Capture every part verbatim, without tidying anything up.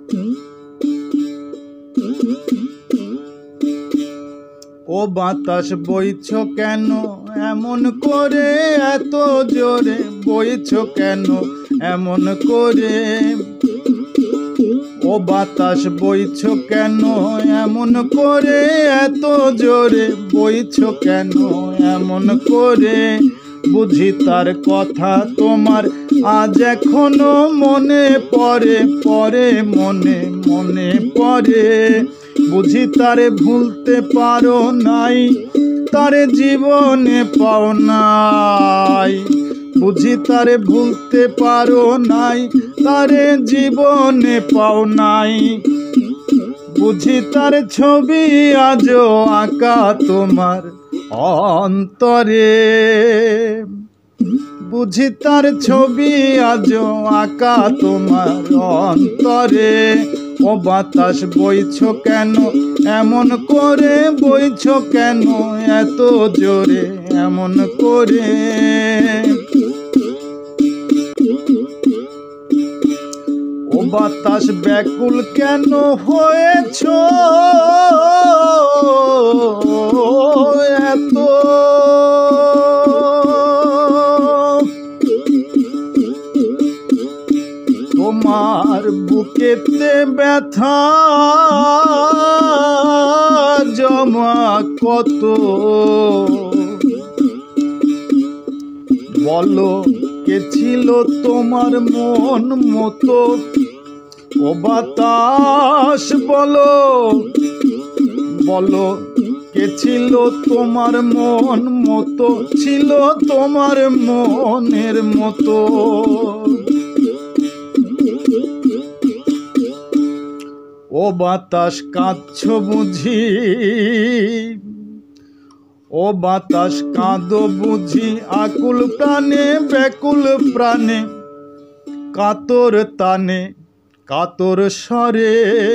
ও বাতাস বইছ কেন এমন করে, এত জোরে বইছ কেন এমন করে। ও বাতাস বইছ কেন এমন করে, এত জোরে বইছ কেন এমন করে। বুঝি তার কথা তোমার আজ এখনো মনে পড়ে, পড়ে মনে মনে পড়ে। বুঝি তারে ভুলতে পারো নাই, তারে জীবনে পাও নাই। বুঝি তারে ভুলতে পারো নাই, তারে জীবনে পাও নাই। বুঝি তার ছবি আজও আঁকা তোমার অন্তরে। বুঝি তার ছবি আজও আঁকা তোমার অন্তরে। ও বাতাস বইছ কেন এমন করে, বইছ কেন এত জোরে এমন করে। ও বাতাস ব্যাকুল কেন হয়েছ এত, তোমার বুকেতে ব্যথা জমা কত। বলো কে ছিল তোমার মন মতো। ও বাতাস বলো, বলো কে ছিল তোমার মন মতো, ছিল তোমার মনের মতো। ও বাতাস কাঁদছ বুঝি, ও বাতাস কাঁদো বুঝি আকুল প্রাণে, ব্যাকুল প্রাণে কাতর তানে কাতর স্বরে।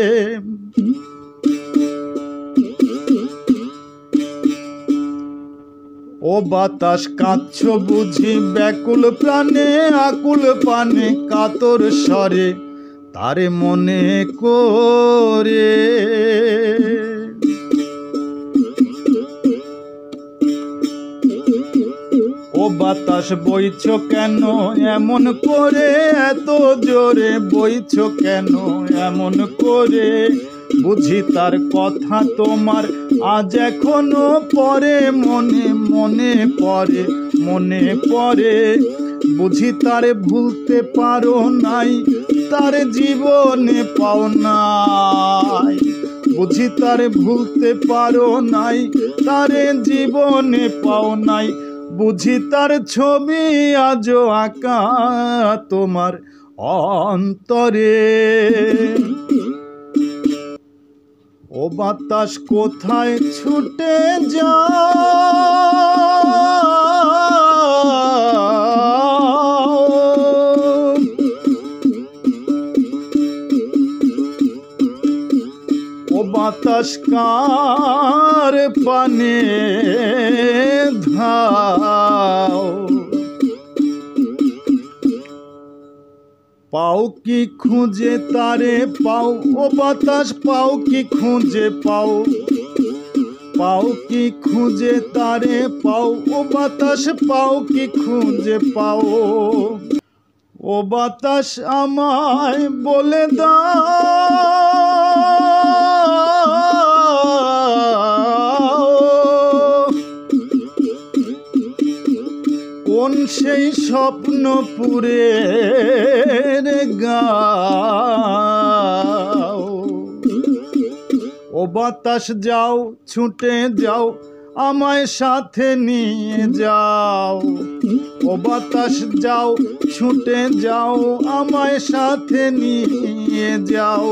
ও বাতাস কাঁদছ বুঝি ব্যাকুল প্রাণে, আকুল প্রাণে কাতর স্বরে তারে মনে করে। ও বাতাস বইছ কেন এমন করে, এত জোরে বইছ কেন এমন করে। বুঝি তার কথা তোমার আজ এখনো পরে মনে মনে পড়ে মনে পড়ে। বুঝি তারে ভুলতে পারো নাই, তার জীবনে পাও নাই। বুঝি তারে ভুলতে পারো নাই, তারে জীবনে পাও নাই। বুঝি তার ছবি আজও আঁকা তোমার অন্তরে। ও বাতাস কোথায় ছুটে যাও, ও বাতাস কার পানে ধাও। পাও কি খুঁজে তারে পাও, ও বাতাস পাও কি খুঁজে পাও। পাও কি খুঁজে তারে পাও, ও বাতাস পাও কি খুঁজে পাও। ও বাতাস আমায় বলে দাও, কোন সেই স্বপ্নপুরের গাও। ও বাতাস যাও ছুটে যাও, আমায় সাথে নিয়ে যাও। ও বাতাস যাও ছুটে যাও, আমায় সাথে নিয়ে যাও।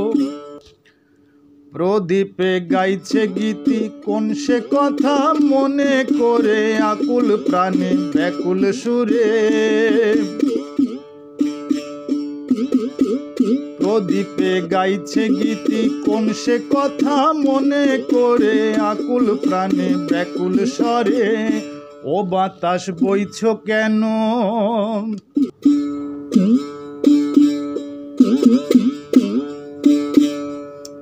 প্রদীপে গাইছে গীতি কোন সে কথা মনে করে, আকুল প্রাণে ব্যাকুল সুরে। প্রদীপে গাইছে গীতি কোন সে কথা মনে করে, আকুল প্রাণে ব্যাকুল স্বরে। ও বাতাস বইছ কেন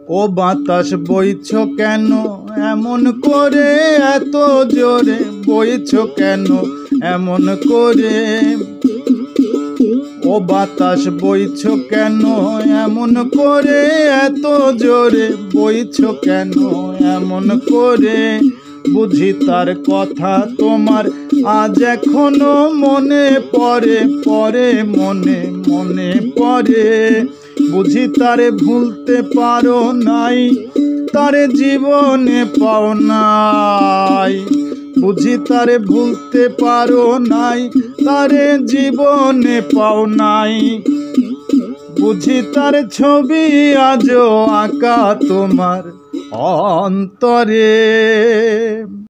ও বাতাস বইছ কেন এমন করে, এত জোরে বইছ কেন এমন করে। ও বাতাস বইছ কেন এমন করে, এত জোরে বইছ কেন এমন করে। বুঝি তার কথা তোমার আজ এখনো মনে পড়ে, পড়ে মনে মনে পড়ে। বুঝি তারে ভুলতে পারো নাই, তারে জীবনে পাও নাই। বুঝি তারে ভুলতে পারো নাই, তারে জীবনে পাও নাই। বুঝি তার ছবি আজও আঁকা তোমার অন্তরে।